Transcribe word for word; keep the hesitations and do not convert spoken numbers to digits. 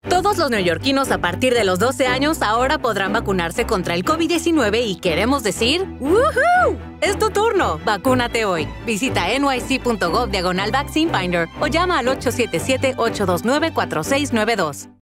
Todos los neoyorquinos a partir de los doce años ahora podrán vacunarse contra el COVID diecinueve y queremos decir ¡woohoo! ¡Es tu turno! ¡Vacúnate hoy! Visita N Y C punto gov diagonal Vaccine Finder o llama al ocho siete siete, ocho dos nueve, cuatro seis nueve dos.